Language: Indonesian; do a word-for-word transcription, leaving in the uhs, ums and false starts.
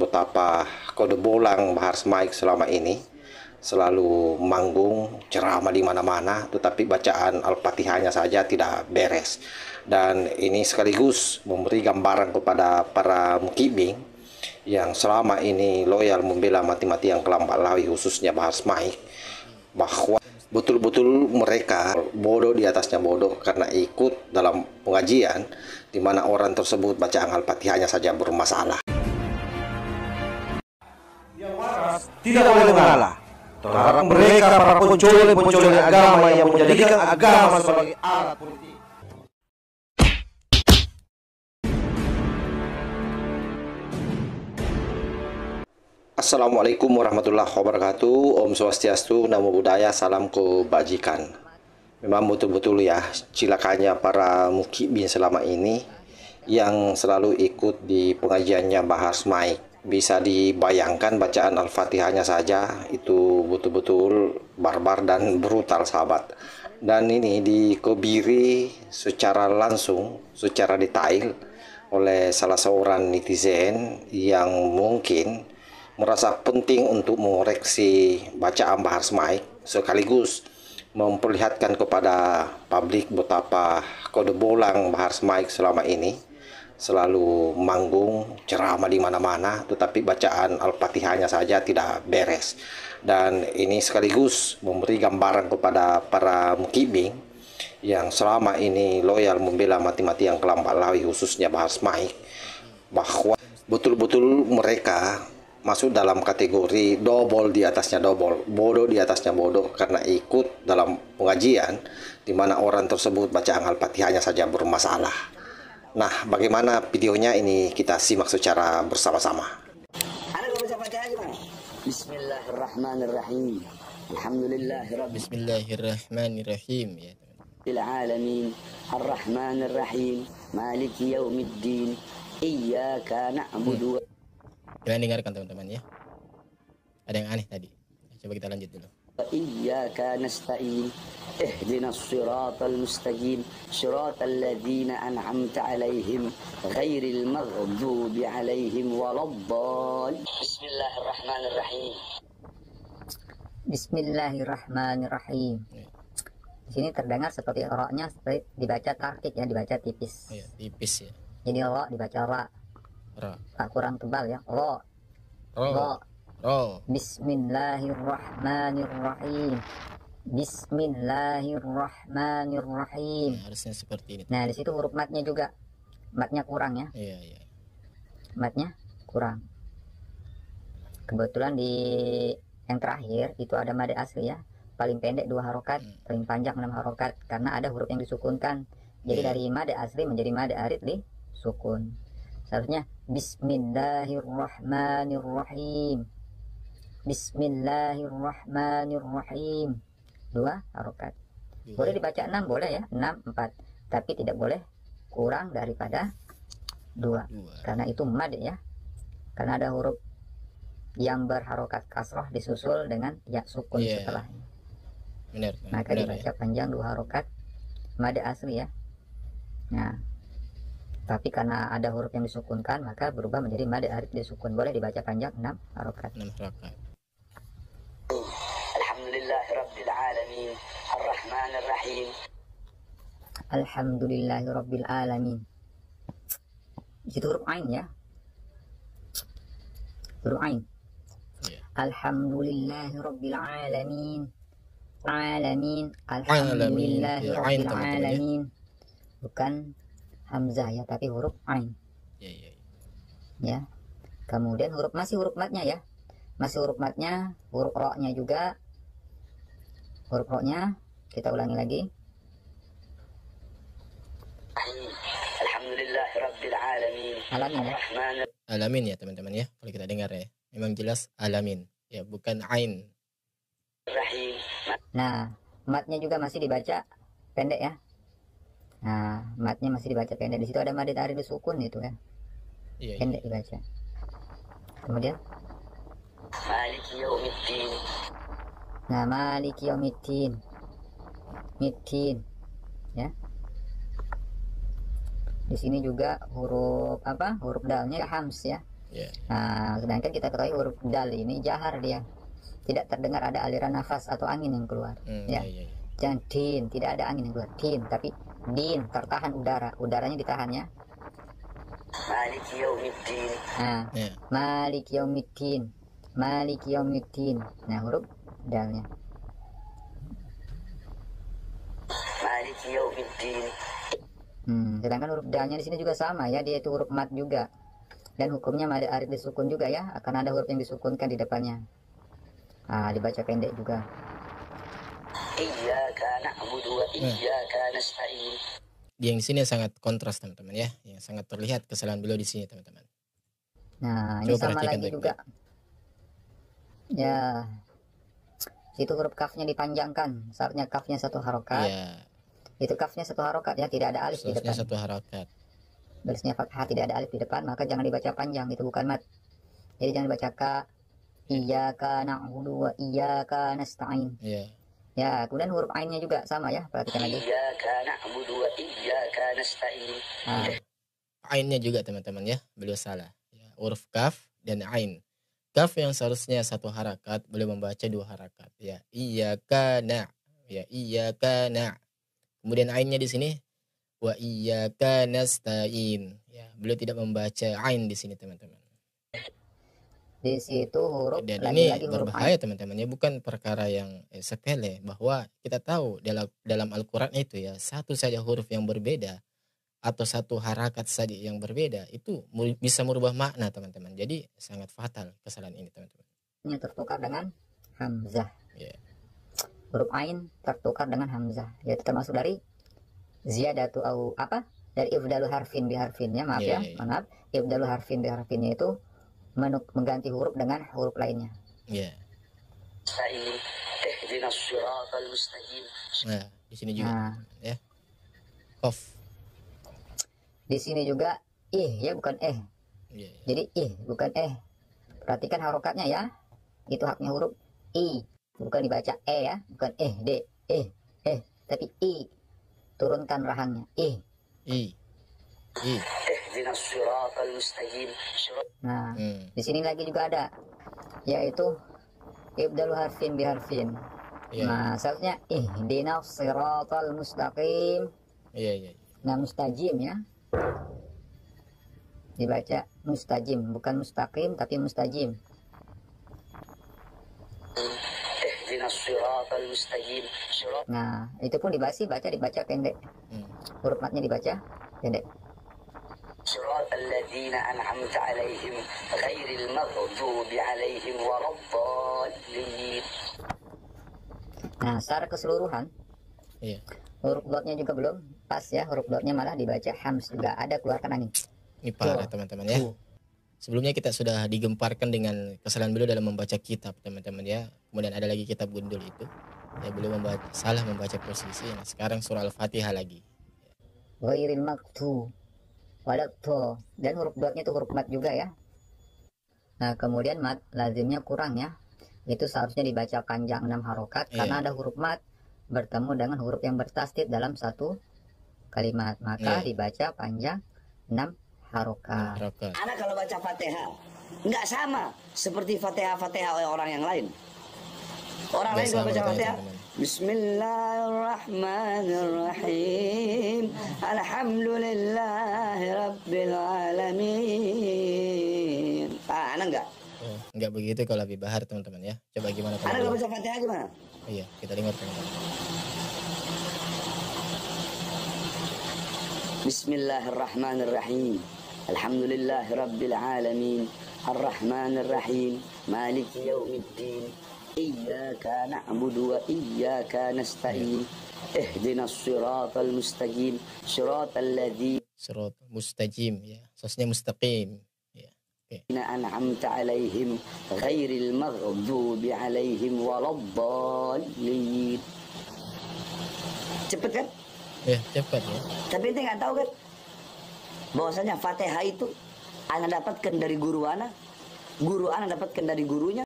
betapa kode bolang Bahar Smaik selama ini selalu manggung ceramah di mana-mana, tetapi bacaan Al-Fatihahnya saja tidak beres. Dan ini sekaligus memberi gambaran kepada para mukibing yang selama ini loyal membela mati-mati yang kelambat lawi, khususnya Bahar Smaik, bahwa betul-betul mereka bodoh di atasnya bodoh karena ikut dalam pengajian di mana orang tersebut bacaan Al-Fatihahnya saja bermasalah. Yang waras tidak boleh mengalah terhadap mereka para pencuri-pencuri agama yang menjadikan agama sebagai alat politik. Assalamualaikum warahmatullahi wabarakatuh. Om Swastiastu, Namo Buddhaya, salam kebajikan. Memang betul-betul ya cilakanya para mukibin selama ini yang selalu ikut di pengajiannya Bahar Smaik. Bisa dibayangkan bacaan Al-Fatihahnya saja itu betul-betul barbar dan brutal, sahabat. Dan ini dikebiri secara langsung, secara detail oleh salah seorang netizen yang mungkin merasa penting untuk mengoreksi bacaan Bahar Smaik sekaligus memperlihatkan kepada publik betapa kode bolang Bahar Smaik selama ini selalu manggung ceramah di mana-mana, tetapi bacaan Al-Fatihahnya saja tidak beres. Dan ini sekaligus memberi gambaran kepada para mukibing yang selama ini loyal membela mati-mati yang kelambat lawi, khususnya Bahar Smaik, bahwa betul-betul mereka masuk dalam kategori dobol di atasnya dobol, bodoh di atasnya bodoh karena ikut dalam pengajian di mana orang tersebut bacaan Al-Fatihahnya saja bermasalah. Nah, bagaimana videonya ini kita simak secara bersama-sama. Bismillahirrahmanirrahim. Alhamdulillahirabbil Bismillahirrahmanirrahim ya. alamin. Arrahmanirrahim. Maliki yaumiddin. Iyyaka na'budu. Kalian dengarkan teman-teman ya. Ada yang aneh tadi. Coba kita lanjut dulu. Iyyaka nasta'in. Ihdinas siratal mustaqim. Siratal ladzina an'amta 'alaihim ghairil maghdubi 'alaihim waladdallin. Bismillahirrahmanirrahim. Bismillahirrahmanirrahim. Di sini terdengar seperti ra-nya seperti dibaca tarkik ya, dibaca tipis. Iya, tipis ya. Jadi ra dibaca ra. Ra. Ra kurang tebal ya. Ra. Ro. Ra. Ro. Bismillahirrahmanirrahim. Bismillahirrahmanirrahim. Ya, harusnya seperti ini. Nah, di situ huruf matnya juga. Matnya kurang ya. Iya, iya. Matnya kurang. Kebetulan di yang terakhir itu ada mad asli ya. Paling pendek dua harokat, hmm. paling panjang enam harokat karena ada huruf yang disukunkan. Jadi yeah. dari mad asli menjadi mad arid di sukun. Seharusnya Bismillahirrahmanirrahim. Bismillahirrahmanirrahim. Dua harokat. Boleh dibaca enam, boleh ya, enam, empat. Tapi tidak boleh kurang daripada dua. Karena itu mad ya. Karena ada huruf yang berharokat kasroh disusul dengan ya sukun yeah. setelahnya. Benar. Maka benar, dibaca ya. panjang dua harokat mad asli ya. Nah, tapi karena ada huruf yang disukunkan maka berubah menjadi mad arid disukun. Boleh dibaca panjang enam harokat. enam harokat. Alhamdulillahirabbil alamin. Arrahmanirrahim. Alhamdulillahirabbil alamin. Itu huruf ain ya. Huruf ain. Yeah. Alhamdulillahirabbil alamin. Alamin. Alhamdulillahirabbil alamin. Bukan hamzah ya, tapi huruf ain. Ya, ya, ya. Ya. Kemudian huruf masih huruf matnya ya. Masih huruf matnya, huruf ro-nya juga. Huruf ro-nya kita ulangi lagi. Alhamdulillahirabbil alamin. Alamin ya. Alamin ya teman-teman ya. Kalau kita dengar ya, memang jelas alamin. Ya, bukan ain. Nah, matnya juga masih dibaca pendek ya. Nah, matnya masih dibaca pendek. Di situ ada mad arid sukun itu ya. Iya, pendek iya. dibaca. Kemudian Maliki yaumiddin. nah, maliki yaumiddin. Middin ya. Di sini juga huruf apa? Huruf dalnya hams ya. Ya. Nah, sedangkan kita ketahui huruf dal ini jahar dia. Tidak terdengar ada aliran nafas atau angin yang keluar. Hmm, ya. ya, ya, ya. Jangan din, tidak ada angin yang keluar. Din, tapi din, tertahan udara. Udaranya ditahan ya. مالك يوم الدين Nah, Ya. Malik yaumiddin. Malik yaumiddin. Nah, huruf dalnya. مالك يوم الدين Hmm, sedangkan huruf dalnya di sini juga sama ya, dia itu huruf mat juga. Dan hukumnya mad arid disukun juga ya, akan ada huruf yang disukunkan di depannya. Ah, dibaca pendek juga. إياك نعبد وإياك نستعين. Yang di sini sangat kontras teman-teman ya, yang sangat terlihat kesalahan beliau di sini teman-teman. Nah, ini Coba sama perhatikan lagi baik-baik. juga. Ya. Situ huruf kafnya dipanjangkan, seharusnya kafnya satu harokat. Iya, Itu kafnya satu harokat ya, tidak ada alif di seharusnya depan. satu harakat. Barisnya fathah, tidak ada alif di depan, maka jangan dibaca panjang, itu bukan mat. Jadi jangan dibaca ka, iyyaka na'budu wa iyyaka nasta'in. Iya. Ya, kemudian huruf ainnya juga sama ya, perhatikan lagi. إياك نعبد وإياك نستعين. Nah, Ainnya juga teman-teman ya, beliau salah. Ya, huruf kaf dan ain. Kaf yang seharusnya satu harakat, beliau membaca dua harakat. Ya, iyyaka na. Ya, iyyaka na. Kemudian ainnya di sini wa iyyaka nasta'in. Ya, beliau tidak membaca ain di sini teman-teman. di situ huruf Dan ini lagi-lagi huruf ain. berbahaya teman-teman ya, bukan perkara yang eh, sepele, bahwa kita tahu dalam dalam Al-Qur'an itu ya, satu saja huruf yang berbeda atau satu harakat saja yang berbeda itu mu- bisa merubah makna teman-teman. Jadi sangat fatal kesalahan ini teman-teman. Nya tertukar dengan hamzah. Ya. Huruf ain tertukar dengan hamzah. Yaitu termasuk dari ziyadatu au apa? Dari ibdalu harfin bi harfinnya, maaf Iya, ya, iya, iya. maaf. Ibdalu harfin bi harfinnya itu menuk- mengganti huruf dengan huruf lainnya. Ya. نستعين اهدنا الصراط المستقيم. Nah, di sini juga Nah, ya. Qaf. di sini juga ih ya, bukan eh. Ya, ya. Jadi ih bukan eh. Perhatikan harokatnya ya. Itu haknya huruf i, bukan dibaca e ya, bukan eh d eh eh, tapi i. Turunkan rahangnya ih. I. I. اهدنا الصراط المستقيم. صراط Nah, Hmm. di sini lagi juga ada, yaitu ibdalu harfin bi harfin. Ya. Nah, seharusnya ihdinas siratal mustaqim. Iya, iya. Nah, mustajim ya. Dibaca mustajim, bukan mustaqim tapi mustajim. اهدنا الصراط المستقيم. صراط Nah, itu pun dibasi baca dibaca pendek. Hmm. Huruf matnya dibaca pendek. صراط الذين أنعمت عليهم غير المغضوب عليهم ولا الضالين. Nah, secara keseluruhan Iya. huruf dotnya juga belum pas ya. Huruf dotnya malah dibaca hams juga, ada keluarkan angin. Ini parah Tuh. teman-teman ya. Tuh. Sebelumnya kita sudah digemparkan dengan kesalahan beliau dalam membaca kitab teman-teman ya. Kemudian ada lagi kitab gundul itu. Ya, beliau membaca, salah membaca posisi. Nah, sekarang surah Al-Fatihah lagi. Ghairil maktub waladh, dan huruf dotnya itu huruf mat juga ya. Nah, kemudian mat lazimnya kurang ya. Itu seharusnya dibaca panjang enam harokat Iya. karena ada huruf mat bertemu dengan huruf yang bertasdid dalam satu kalimat, maka Iya. dibaca panjang enam harokat. Harokat. Anak kalau baca Fatihah nggak sama seperti Fatihah-Fatihah oleh orang yang lain. Orang Nggak lain kalau sama baca katanya, Fatihah, teman-teman. Bismillahirrahmanirrahim, Alhamdulillahi Rabbil Alamin. Ah, anak nggak? Oh, enggak begitu kalau Habib Bahar teman-teman ya. Coba gimana kalau Anak kalau beliau? baca Fatihah gimana? Iya, kita dengar teman-teman. Bismillahirrahmanirrahim. Alhamdulillahi Rabbil Alamin. Ar-Rahmanir-Rahim. Maliki yaumiddin. Iyyaka na'budu wa iyyaka nasta'in. Ihdinas siratal mustaqim. Siratal ladzina Surat mustajim ya. Sosnya mustaqim. Ya. Oke. an'amta 'alaihim ghairil maghdubi 'alaihim waladdallin. Cepet kan? Ya, cepat ya. Tapi ente nggak tahu kan bahwasanya Fatihah itu ana dapatkan dari guru ana, guru ana dapatkan dari gurunya,